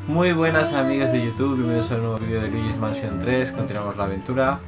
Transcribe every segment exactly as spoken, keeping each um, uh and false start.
Muy buenas amigos de YouTube, bienvenidos a un nuevo vídeo de Luigi's Mansion tres. Continuamos la aventura.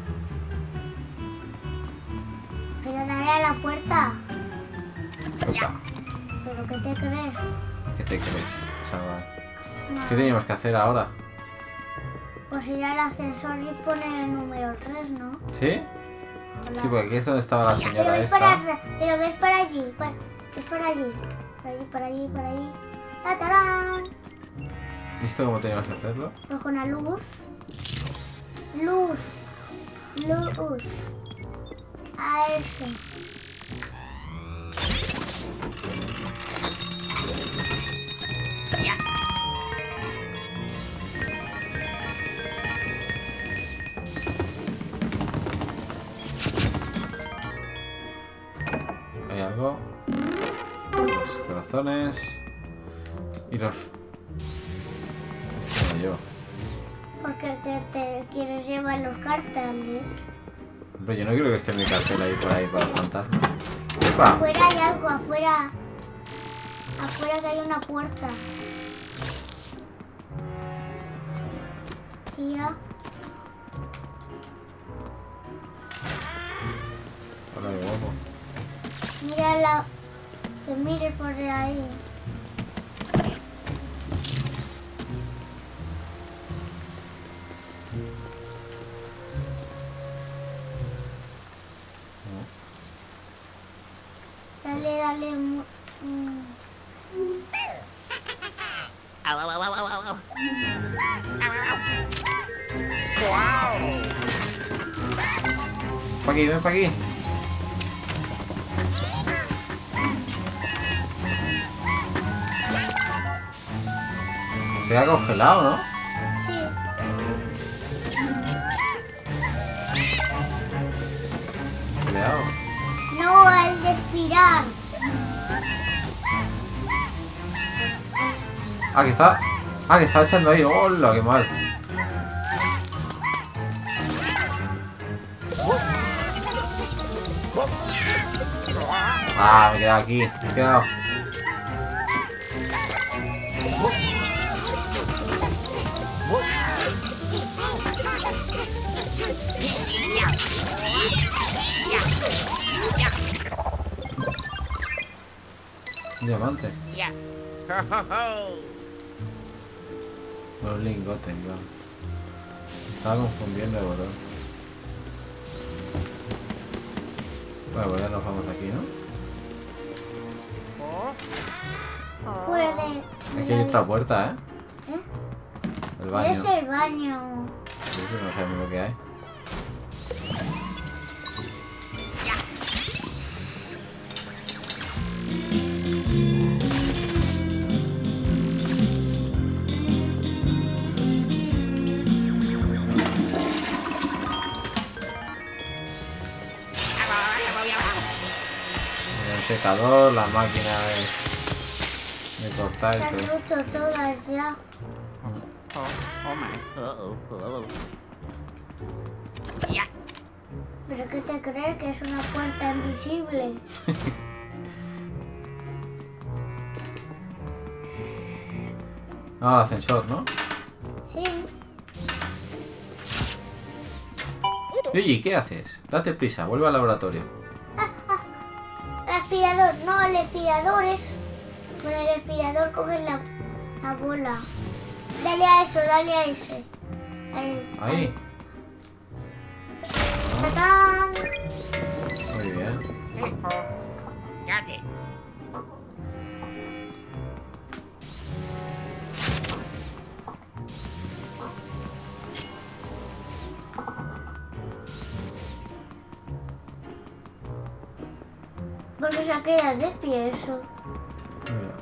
Pero dale a la puerta. Toca. ¿Pero qué te crees? ¿Qué te crees, chaval? No. ¿Qué teníamos que hacer ahora? Pues ir al ascensor y poner el número tres, ¿no? ¿Sí? Hola. Sí, porque aquí es donde estaba la Pero señora ves para, esta. pero ves para allí, para, ves para allí. Por allí, por allí, por allí. ¡Tatarán! ¿Visto cómo teníamos que hacerlo? Pues con la luz. Luz. Luz. A ese. Hay algo. Los corazones. Y los... Esto no llevo. Porque que te quieres llevar los carteles. Pero yo no quiero que esté mi cartel ahí por ahí para el fantasma. ¡Epa! Afuera hay algo, afuera. Afuera que hay una puerta. Gira. Hola, de guapo. Mira la. Que mire por ahí. Dale, dale. mu- mm. Au, au, au, au, au, au. Pa' aquí, ven pa' aquí. Se ha congelado, ¿no? Sí. Cuidado. No, el de expirar. Ah, que está. Ah, que está echando ahí. ¡Hola, qué mal! Ah, me he quedado aquí. Me he quedado. Un diamante. Ya. Ho, ho, ho. Los lingotes, igual. Me estaba confundiendo de botón. Bueno, pues ya nos vamos aquí, ¿no? Fuera de. Aquí hay otra puerta, ¿eh? ¿Eh? El baño. Es el baño. Sí, que no sabemos lo que hay. El secador, la máquina de, de cortar Se y han todo. roto todas ya. Oh, oh my. Uh-oh, uh-oh. Ya. ¿Pero qué te crees? Que es una puerta invisible. No, el ascensor, ¿no? Sí. Luigi, ¿qué haces? Date prisa, vuelve al laboratorio. El aspirador. No, el aspirador es. Con el aspirador coges la, la bola. Dale a eso, dale a ese. Ahí. Ahí. ¡Tatán! Muy bien. Got it. Porque se queda de pie eso. Mira.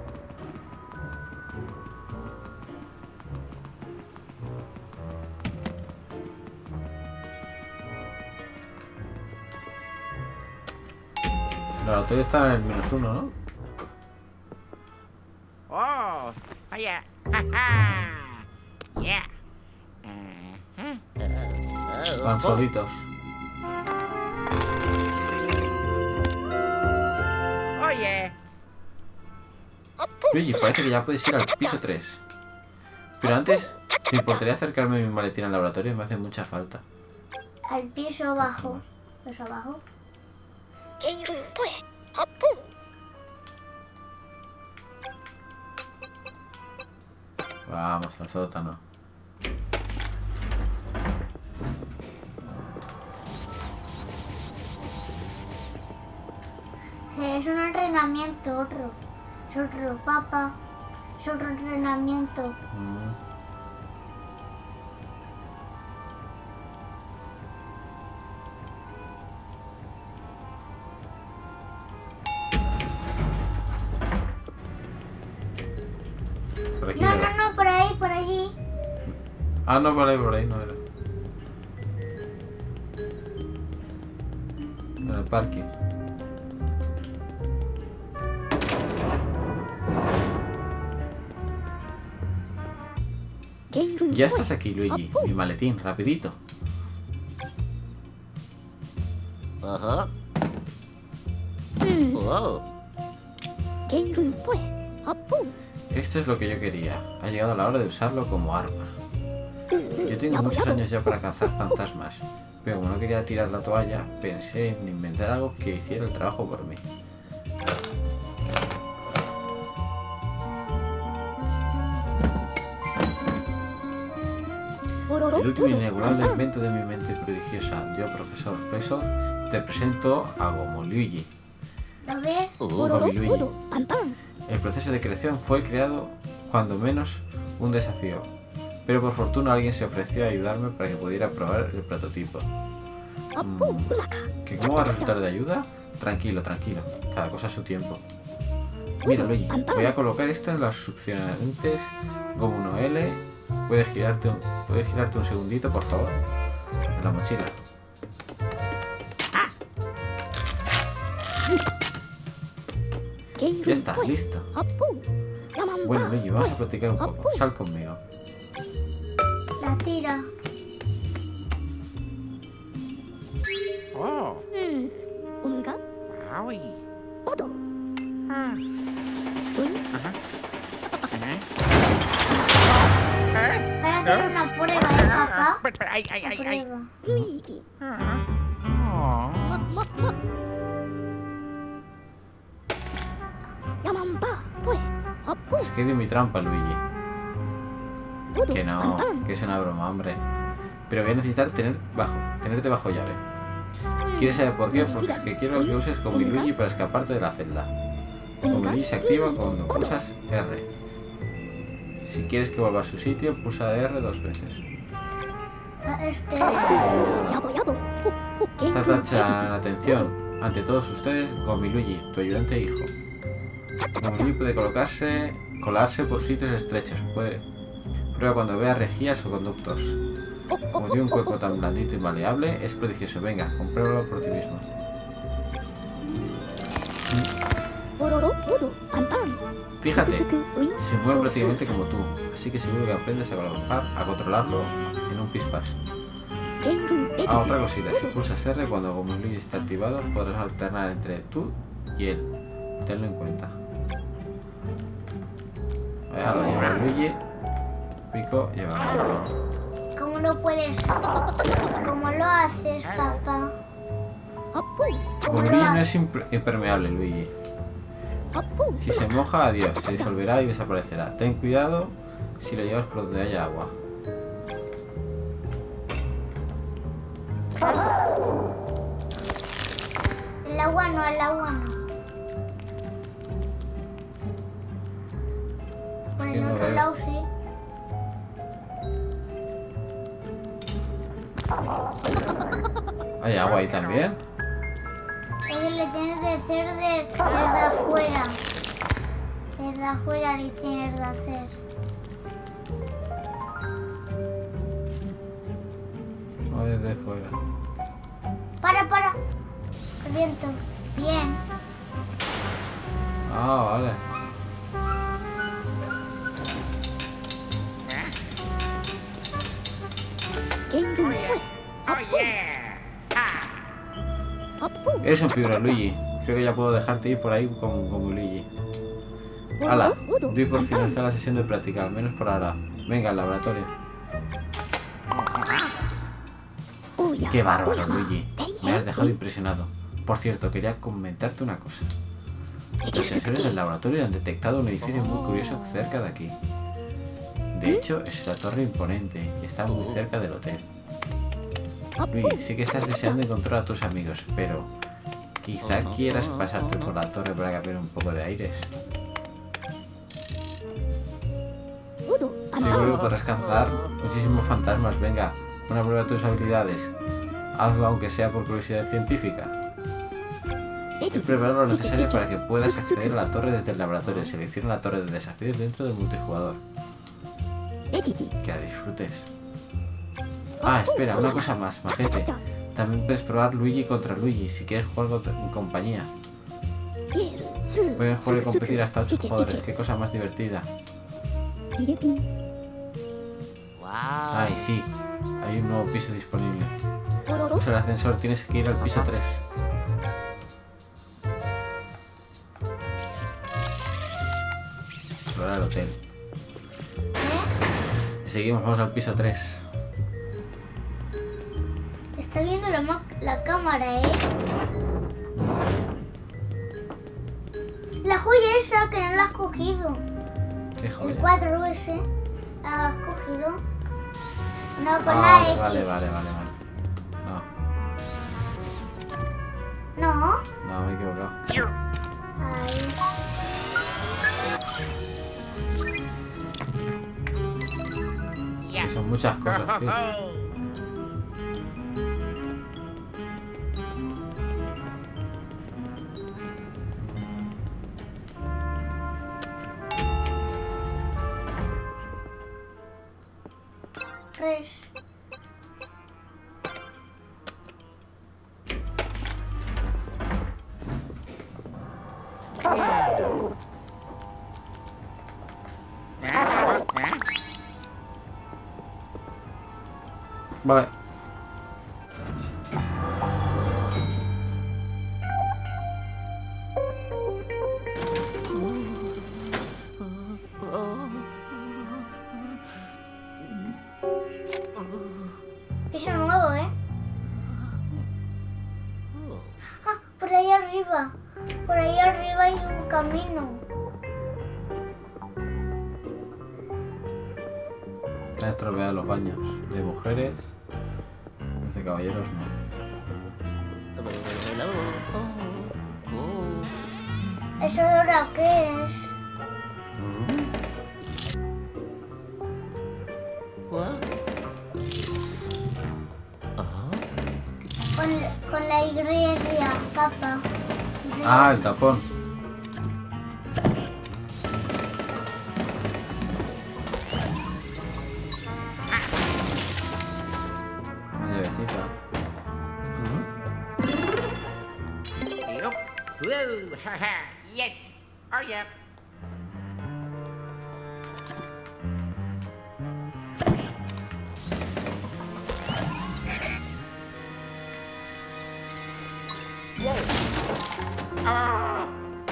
El laboratorio está en el menos uno, ¿no? Oh, oh yeah. Ha ha. Yeah. Uh-huh. Uh, Van oh. solitos. Oh yeah. Luigi, parece que ya puedes ir al piso tres. Pero antes, ¿te importaría acercarme a mi maletín al laboratorio? Me hace mucha falta. Al piso bajo. Piso abajo. Vamos al sótano. Es un entrenamiento, otro. Es otro, papá. Es otro entrenamiento. Mm. Por aquí No, no era. no, no, por ahí, por allí. Ah, no, por ahí, por ahí no era. En el parking. Ya estás aquí, Luigi. Mi maletín, rapidito. Ajá. Oh. Esto es lo que yo quería. Ha llegado la hora de usarlo como arma. Yo tengo muchos años ya para cazar fantasmas, pero como no quería tirar la toalla, pensé en inventar algo que hiciera el trabajo por mí. El último inigualable invento de mi mente prodigiosa, yo, profesor Fesor, te presento a Gomiluigi. ¿Lo ves? Gomiluigi. El proceso de creación fue creado, cuando menos, un desafío, pero por fortuna alguien se ofreció a ayudarme para que pudiera probar el prototipo. Mm, ¿Que cómo va a resultar de ayuda? Tranquilo, tranquilo, cada cosa a su tiempo. Mira, Luigi, voy a colocar esto en los succionantes Gomu no L. ¿Puedes girarte, un, ¿Puedes girarte un segundito, por favor? En la mochila. Ya está, listo. Bueno, Luigi, vamos a practicar un poco. Sal conmigo. La tira. Oh. Wowie. Ah. Ajá. Ajá. ¿Eh? Para hacer una prueba, ¿eh, papá? Espera, ay, ay, ay, ay. Prueba. Ajá. Oh. Es que di mi trampa, Luigi. Que no, que es una broma, hombre. Pero voy a necesitar tener bajo, tenerte bajo llave. ¿Quieres saber por qué? Porque es que quiero que uses Gomiluigi para escaparte de la celda. Gomiluigi se activa cuando pulsas R. Si quieres que vuelva a su sitio, pulsa R dos veces. Ah, Este, este. Tatachan, atención. Ante todos ustedes, Gomiluigi, tu ayudante e hijo. Gomiluigi puede colocarse, colarse por sitios estrechos. Puede. Prueba cuando vea rejillas o conductos. Como tiene un cuerpo tan blandito y maleable, es prodigioso. Venga, compruébalo por ti mismo. Fíjate, se mueve prácticamente como tú, así que seguro que aprendes a colocar, a controlarlo en un pispás. Ah, otra cosita, si pulsas R cuando Gomiluigi está activado, podrás alternar entre tú y él. Tenlo en cuenta. Ahora lleva Luigi, Pico lleva. ¿Cómo lo puedes? ¿Cómo lo haces, papá? ¿Cómo lo Gomiluigi no haces? es imp- impermeable, Luigi. Si se moja, adiós, se disolverá y desaparecerá. Ten cuidado si lo llevas por donde haya agua. El agua no, el agua no. Por Es que el no otro veo. lado sí. ¿Hay agua ahí también? Es que le tienes de hacer de, desde afuera. Desde afuera le tienes de hacer. No, desde fuera. Para, para. El viento. Bien. Ah, vale. Oh, yeah. Ah. Eres un figura, Luigi. Creo que ya puedo dejarte ir por ahí con, con Luigi. ¡Hala! Doy por finalizar la sesión de práctica, al menos por ahora. Venga, al laboratorio. ¡Qué bárbaro, Luigi! Me has dejado impresionado. Por cierto, quería comentarte una cosa. Los sensores del laboratorio han detectado un edificio muy curioso cerca de aquí. De hecho, es una torre imponente y está muy cerca del hotel. Luigi, sí que estás deseando encontrar a tus amigos, pero quizá quieras pasarte por la torre para cambiar un poco de aires. Seguro que podrás cazar muchísimos fantasmas. Venga, una prueba de tus habilidades. Hazlo aunque sea por curiosidad científica. He preparado lo necesario para que puedas acceder a la torre desde el laboratorio. Selecciona la torre de desafíos dentro del multijugador. Que la disfrutes. Ah, espera, una cosa más, majete. También puedes probar Luigi contra Luigi si quieres jugar en compañía. Pueden jugar y competir hasta ocho jugadores. Qué cosa más divertida. Ay, sí. Hay un nuevo piso disponible. Usa el ascensor, tienes que ir al piso tres. Explorar el hotel. Y seguimos, vamos al piso tres. Está viendo la, ma- la cámara, ¿eh? La joya esa que no la has cogido. ¿Qué El joya? cuadro ese. ¿La has cogido? No, con Ah, la X. vale, vale, vale, vale. No, No. no, me he equivocado. Ay. Que son muchas cosas, tío. Tres. Vale. Piso nuevo, ¿eh? Ah, por ahí arriba. Por ahí arriba hay un camino. Está estropeado los baños. De mujeres. Los de caballeros no. ¿Eso de ahora qué es? Con, con la Y, papá. Ah, el tapón. Una llavecita. Woo, haha, yes. Oh, yeah. Ah.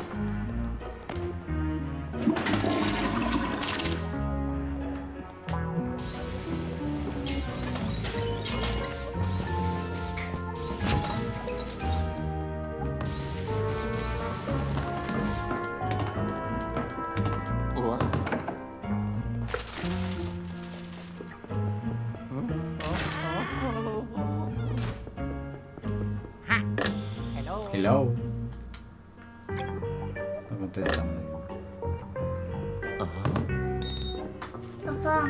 Hello. No contesta. Papá.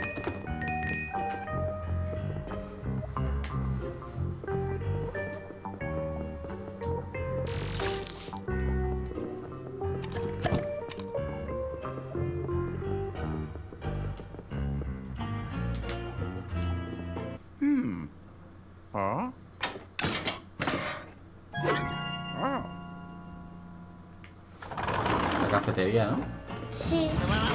Huh? Oh. La cafetería, ¿no? Sí.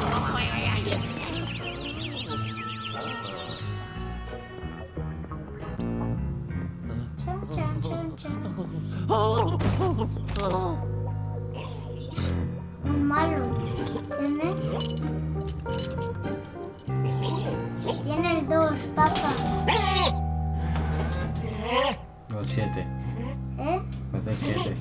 Chan, chan, chan, chan. Un malo. ¿Tiene? Tiene el dos, papá. No, el siete. ¿Eh? Pues el siete.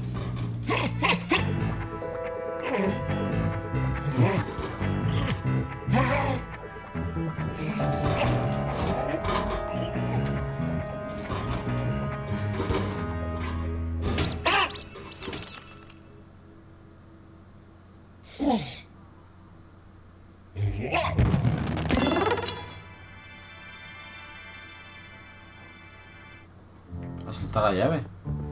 ¿Ha soltado la llave?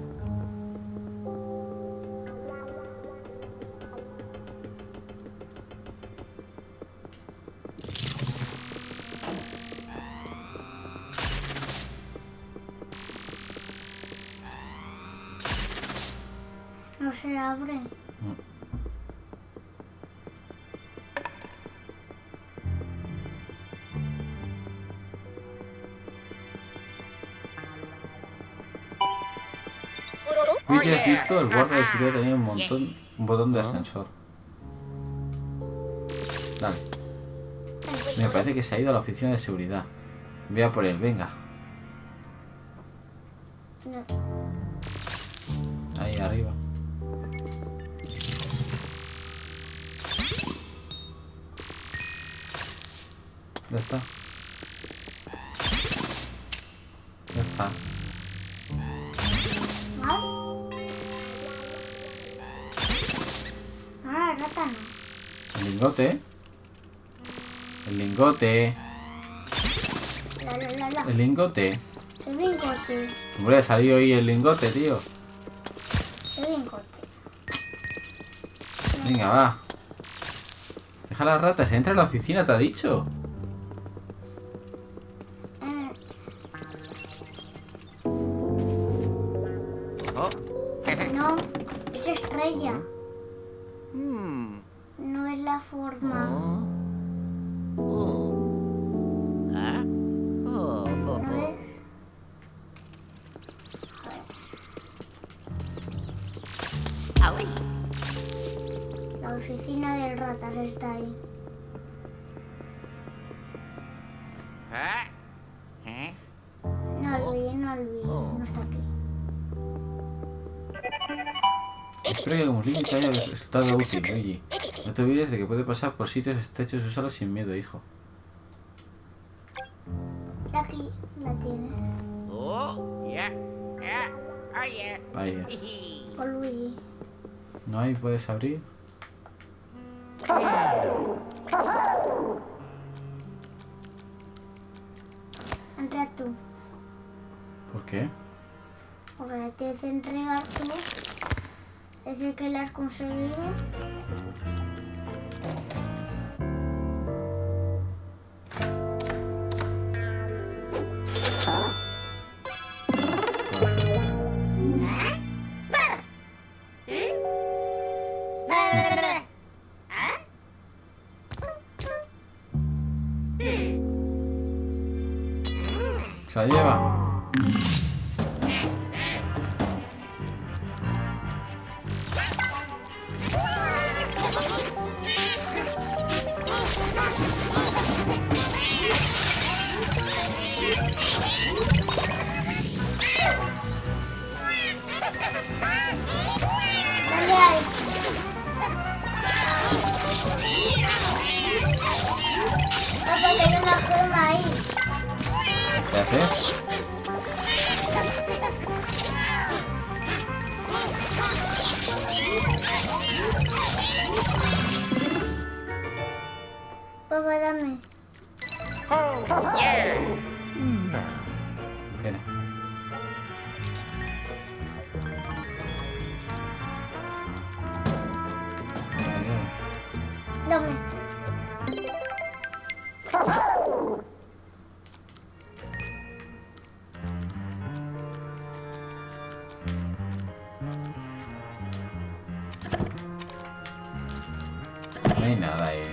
No se abre. Vi que has visto, el guardia de seguridad tenía un montón, un botón de ascensor. Dale. Me parece que se ha ido a la oficina de seguridad. Voy a por él, venga. No. Ahí arriba. Ya está. Ya está. ¿Más? Ah, rata no. El lingote. El lingote. La, la, la, la. El lingote. El lingote. Hombre, ha salido ahí el lingote, tío. El lingote. Venga, va. Deja las ratas, entra a la oficina, te ha dicho. Eh, Oh. no, es estrella. Hmm. No es la forma. Oh. Oh. Ah. Oh. Oh. ¿No Oh. es? Owie. La oficina del ratas está ahí. Ah. Eh. No olvides, no olvides. No está aquí. Espero que como Lily te haya resultado útil, Luigi. No te olvides de que puede pasar por sitios estrechos y usarlo sin miedo, hijo. Aquí la tiene. Oh. Yeah. Yeah. Oh yeah. Ahí es. Hee. Por Luigi. ¿No hay? ¿Puedes abrir? Entra tú. ¿Por qué? Porque la tienes que entregar tú. Es el que la has conseguido. ¿Se la lleva? Dale a este. Papá, que hay una forma ahí. ¿Qué haces? Papá, dame. ¿Qué no? Dame. No hay nada ahí.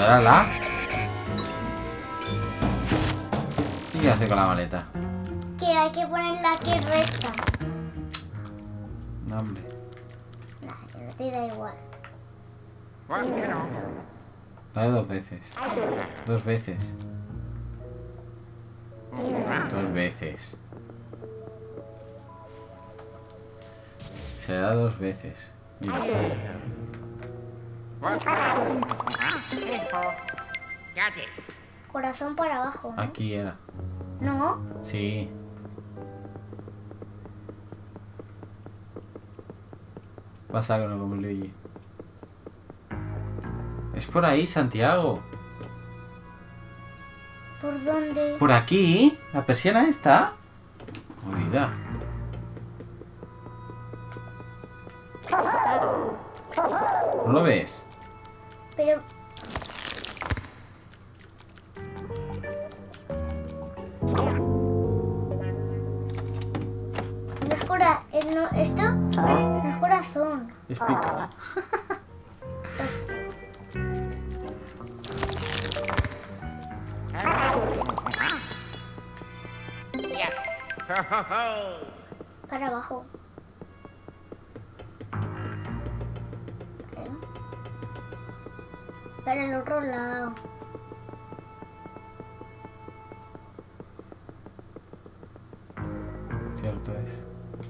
era la? ¿Y qué hace con la maleta? Que hay que ponerla aquí recta. No, hombre. Nah, yo no te da igual. Dale dos veces. Dos veces. Dos veces. Se da dos veces. Mira. Corazón para abajo, ¿no? Aquí era. ¿No? Sí. Pasa con como Luigi. Es por ahí, Santiago. ¿Por dónde? ¿Por aquí? ¿La persiana está? Oída. ¿No lo ves? Pero... No es cora... eh, no, esto no es corazón. Explica. Para abajo. ¿Eh? Para el otro lado. Cierto es.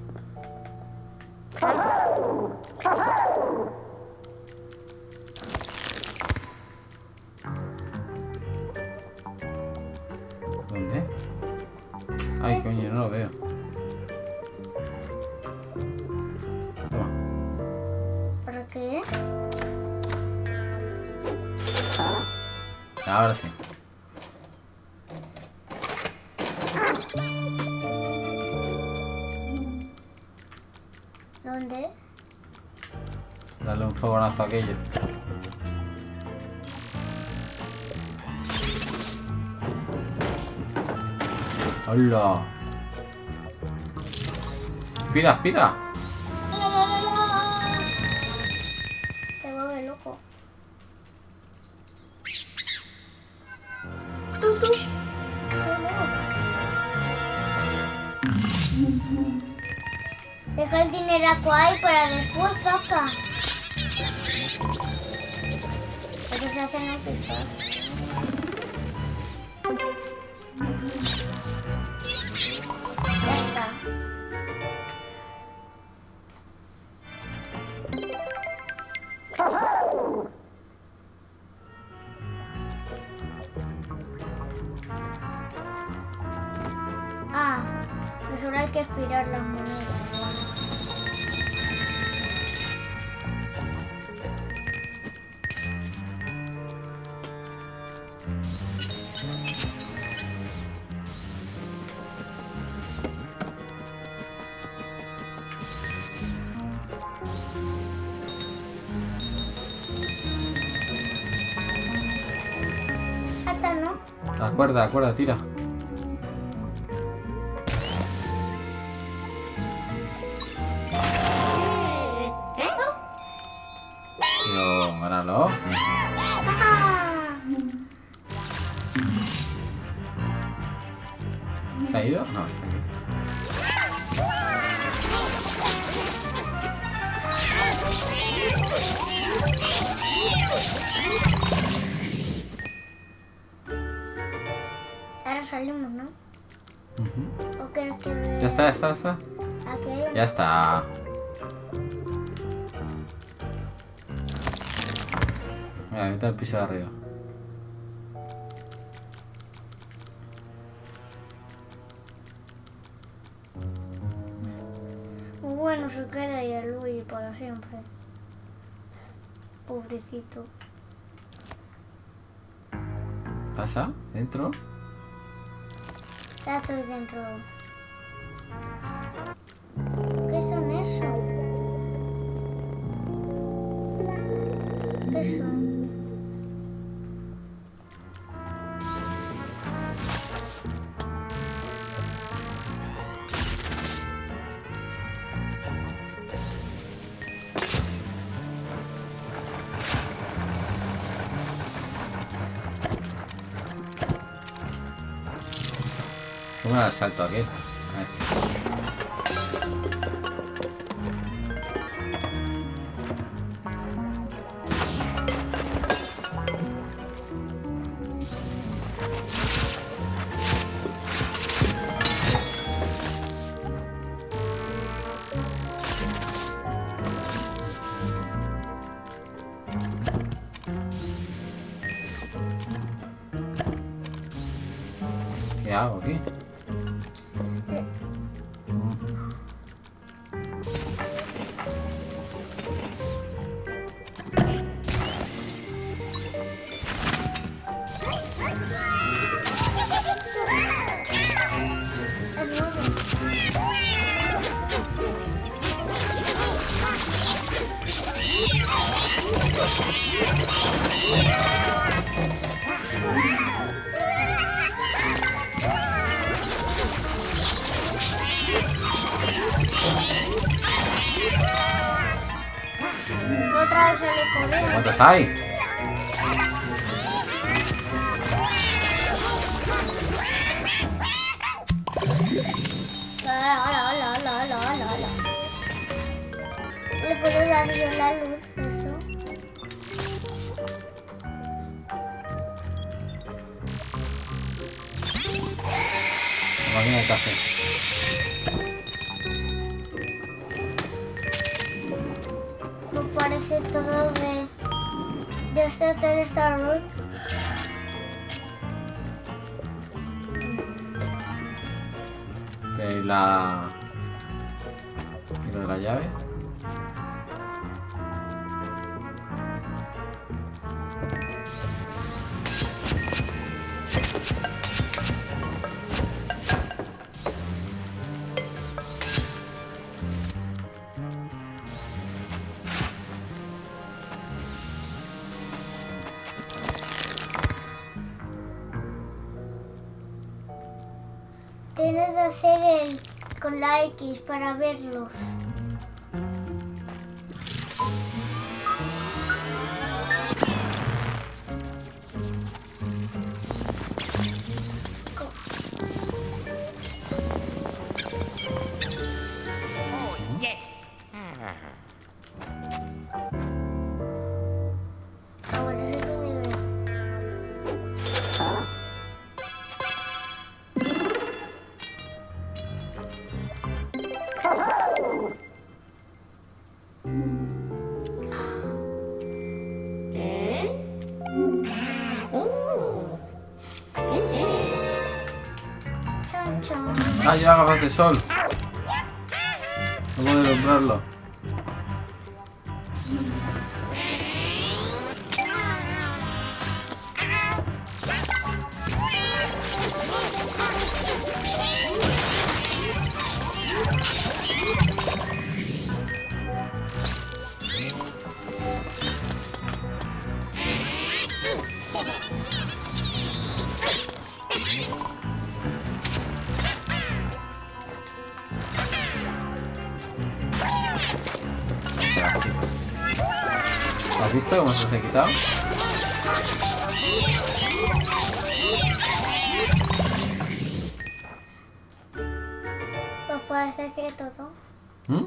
¿Dónde? Ay, coño, no lo veo. Toma. ¿Para qué? Ahora sí. ¿Dónde? Dale un fogonazo a aquello. ¡Hola! ¡Aspira, aspira! Te vuelve loco. Tú, tú. Deja el dinero ahí para después, papá. Pero se hacen las pizzas. Ya está. Ah, pues ahora hay que aspirar las monedas. Hasta no. La cuerda, la cuerda, tira. Tío, gánalo. Ah, ¿Se ha ido? No, está aquí. ahora salimos, ¿no? Ujú. ¿O quieres que ve- Ya está, ya está, ya está. Aquí hay un- Ya está. Mira, vete al piso de arriba. Bueno, se queda ahí el Luis para siempre. Pobrecito. ¿Pasa? ¿Dentro? Ya estoy dentro. ¿Qué son eso? ¿Qué son? ¿Cómo era el salto aquel? A ver. ¿Qué hago aquí? Otra vez sale por él. ¿Cuántos hay? Hola, hola, hola, hola, hola, hola, hola. Le puedo dar yo la luz, eso. Máquina de café. Me parece todo de... de este hotel está roto. ¿Y la... ¿Y lo de la llave? Tienes que hacer el con la X para verlos. Ahora sí que me veo. Chan, chan. ¡Ah, lleva gafas de sol! No puedo nombrarlo. ¿Has visto cómo se los he quitado? Pues parece que todo. ¿Mm?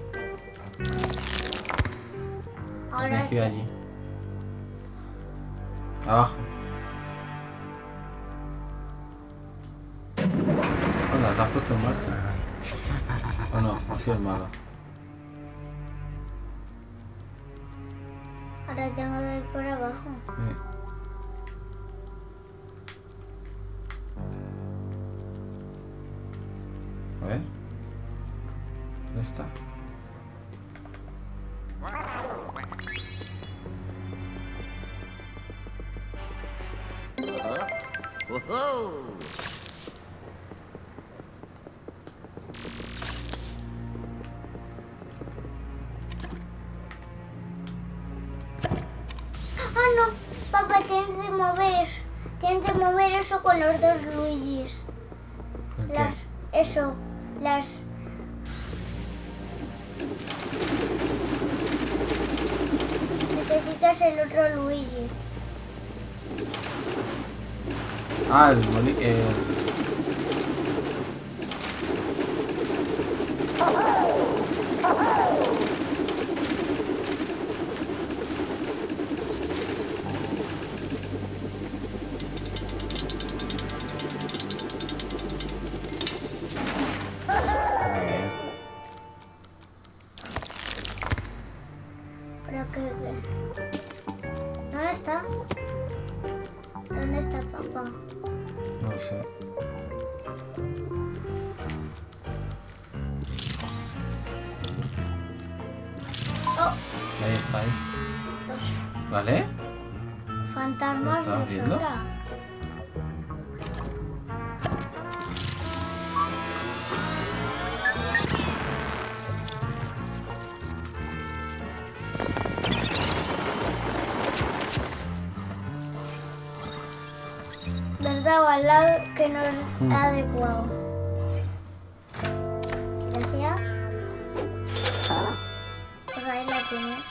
Ahora Aquí, allí. Abajo. Hola, ¿te has puesto en marcha? ¿O no? Ha sido el malo. ahora tengo que ir por abajo. Sí. A ver. ¿Dónde está? Whoa! Ah, no, papá, tienes que mover eso. Tienes que mover eso con los dos Luigis. ¿El qué? Las, eso, las... Necesitas el otro Luigi. Ah, el moli... El... Pero que, que... ¿Dónde está? ¿Dónde está papá? No lo sé. Oh, Ahí está, ahí. ¿Vale? fantasmas ¿Lo estabas no viendo? sola. Les daba al lado que no es Mm. adecuado. Gracias. Pues ahí la tienes.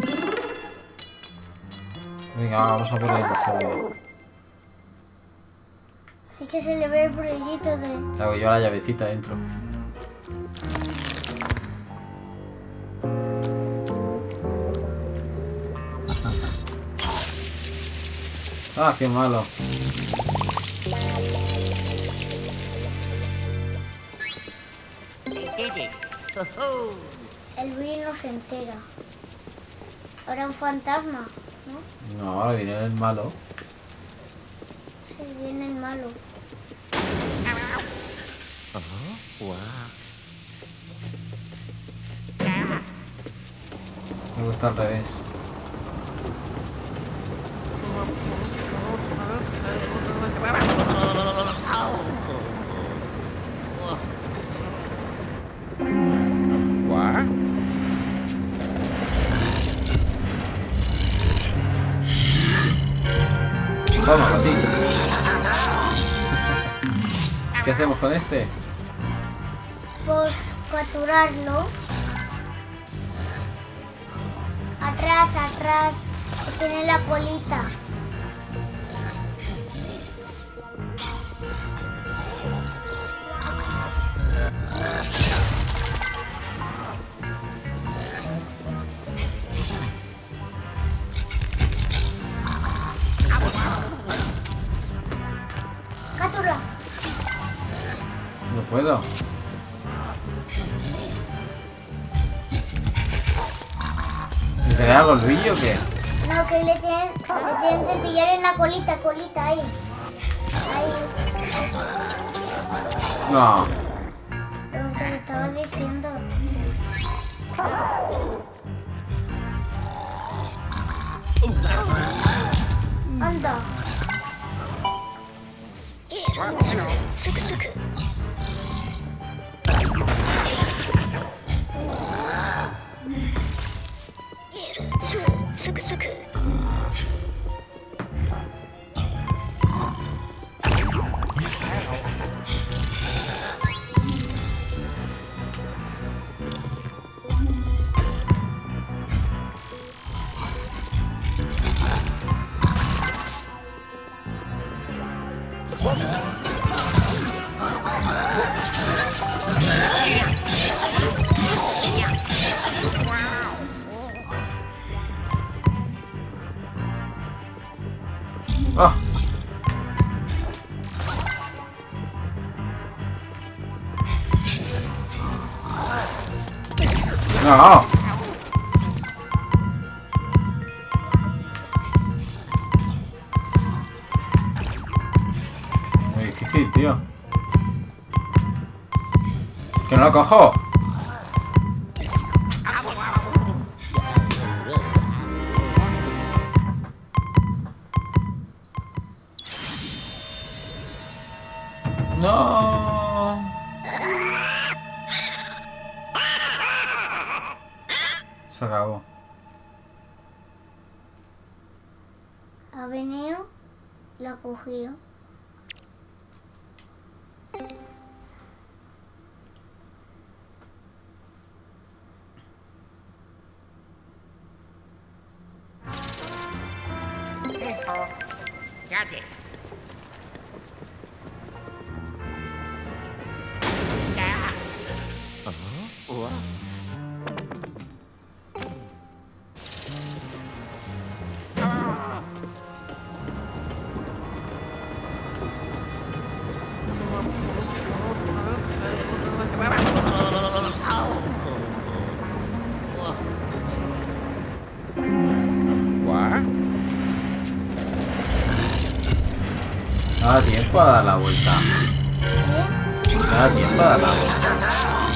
Venga, vamos a por ahí la salida. Es que se le ve el brillito de... Hago yo la llavecita dentro. Ah, qué malo. Did it. Oh, El Bill no se entera. Ahora un fantasma, ¿no? No, ahora viene el malo. Se viene el malo. wow. Me gusta al revés. What? Toma, a ti. ¿Qué hacemos con este? Pues capturarlo. Atrás, atrás. Que tiene la colita. Captura. No puedo. ¿Me tenés algo el Luigi o qué? No, que le tienen, le tienen que pillar en la colita, colita, ahí. Ahí. No. Lo que te estaba diciendo. Anda. ¡Ah! ¡No! Muy difícil, tío. ¡Que no lo cojo! ¡No! Se acabó. Ha venido, la ha cogido. Got it. What? No da tiempo a dar la vuelta. ¿Eh? No da tiempo a dar la vuelta.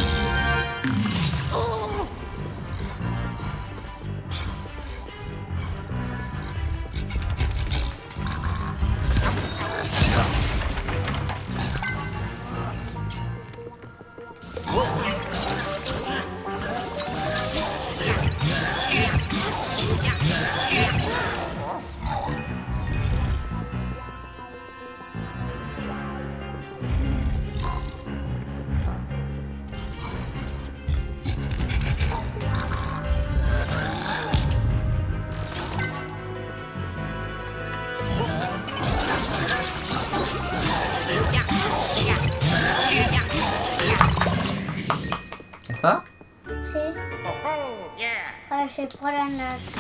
¿Está? Sí. Ahora se paran las...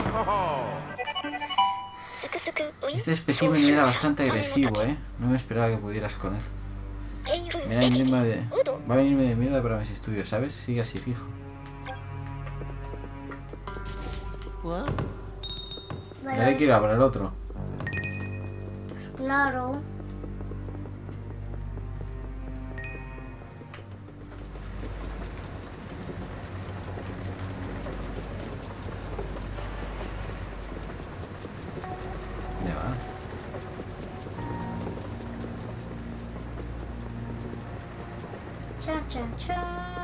Este espécimen era bastante agresivo, ¿eh? No me esperaba que pudieras con él. Me va a venirme de, va a venirme de miedo para mis estudios, ¿sabes? Sigue así, fijo. Ya hay que ir a por el otro. Pues claro. Ya vas. Chan, chan, chan.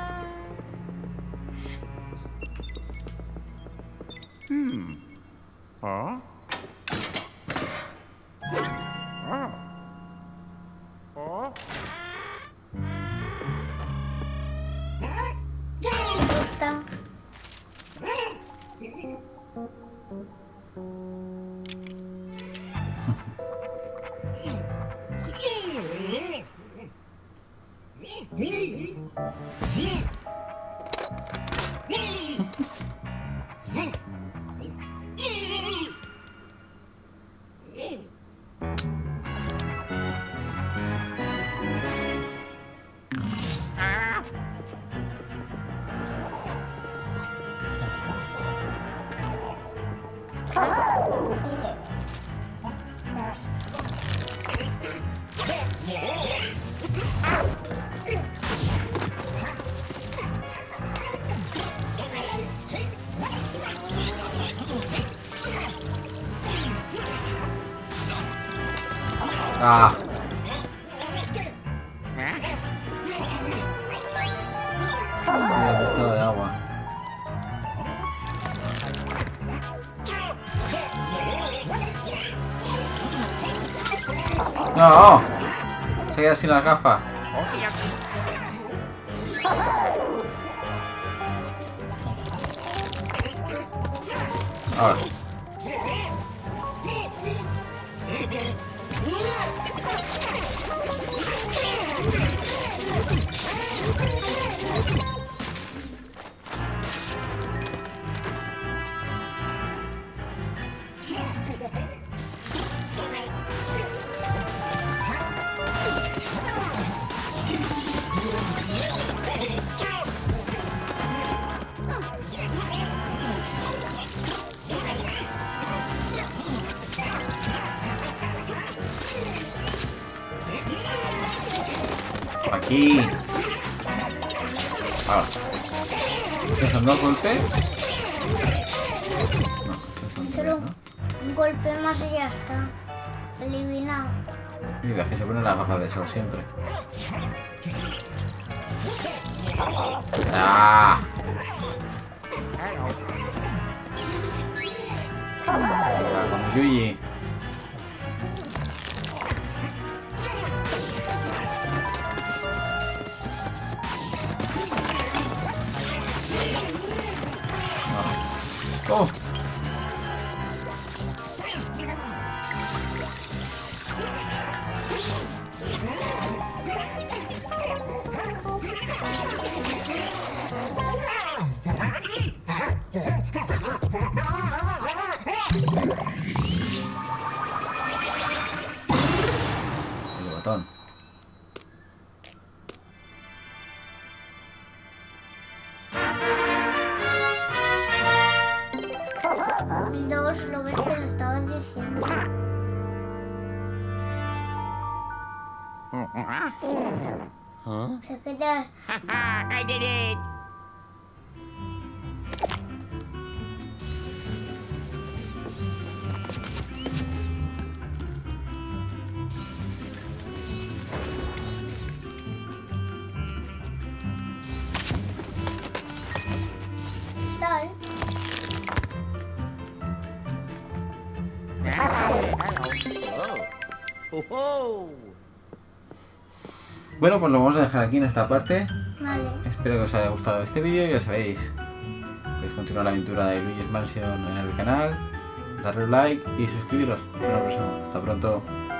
Hmm. Huh? Oh. Oh. Me gusta. Ah. Mira, pistola de agua. ¡No! Se queda sin las gafas. Ahora. Aquí. Ahora. ¿Estos son dos golpes? No, estos son Solo tres, ¿no? un golpe más y ya está. Eliminado. Mira, es que se ponen las gafas de sol siempre. ¡Ah! Venga, como Yuji. ¡Oh! El botón. Dos, lo ves que lo estaban diciendo. Huh? Se queda... I did it! Tal. Oh. Oh. Bueno, pues lo vamos a dejar aquí en esta parte. Vale. Espero que os haya gustado este vídeo. Ya sabéis, podéis continuar la aventura de Luigi's Mansion en el canal, darle like y suscribiros. Hasta la próxima. Hasta pronto.